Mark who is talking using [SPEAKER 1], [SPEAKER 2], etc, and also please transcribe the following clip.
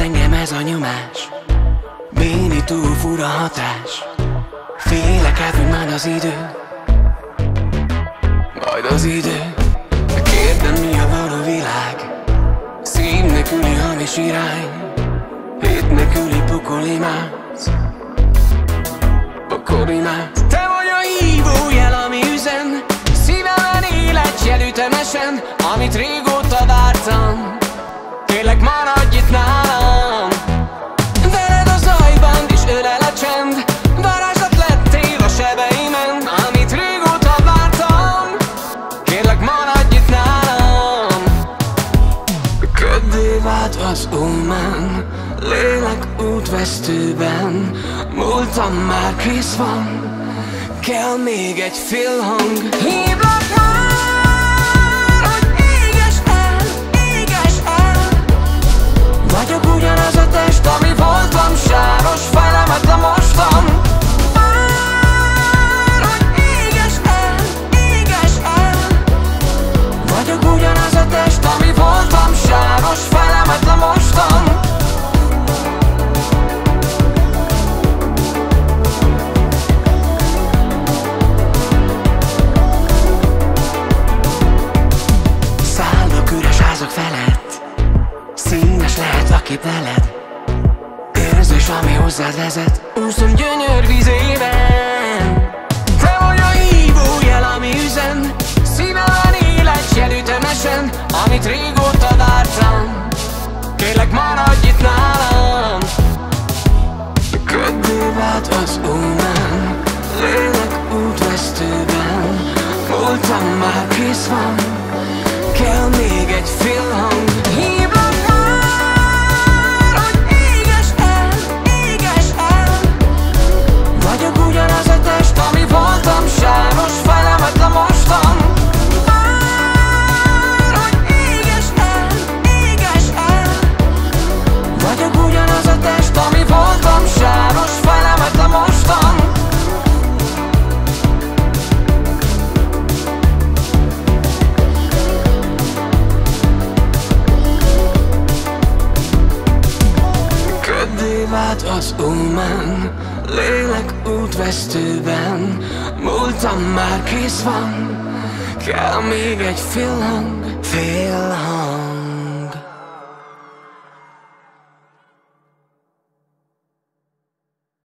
[SPEAKER 1] engem ez a nyomás, bénító fura hatás. Félek elfűn majd az idő, majd az idő. Kérdem, mi a való világ, szív nélküli hamis irány, hét nélküli pokol imádsz, pokol imádsz. Te vagy a hívójel, ami üzen, szívemen él egy jel ütemesen, amit régóta vártam. Kérlek, maradj itt nálam, veled a zajban is ölel a csend. Varázslat lettél a sebeimen, amit régóta vártam. Kérlek, maradj itt nálam. Köddé vált az ómán, lélek útvesztőben. Múltam már kész van, kell még egy félhang. Hívlak már, hogy éges el, éges el. Vagyok ugyanaz a test, ami voltam, sáros, fejlemetlen mostam. Már, hogy éges el, éges el. Vagyok ugyanaz a test, ami voltam, sáros, fejlemetlen mostam. Felett színes lehet a kép veled, érzés, ami hozzád vezet. Úszom gyönyör vizében, te vagy a hívójel, ami üzen, szívemen él egy jel ütemesen, amit régóta vártam. Kérlek, maradj itt nálam. Köddé vált az ómán, lélek útvesztőben. Múltam már kész van, kell még egy félhang. Hívlak már, hogy éges el, éges el. Vagyok ugyanaz a test, ami voltam, sáros, fejlemetlen mostam. Már, hogy éges el, éges el. Vagyok ugyanaz a test, ami voltam, sáros, fejlemetlen mostam. Vált az ómán, lélek útvesztőben. Múltam már kész van, kell még egy félhang, félhang.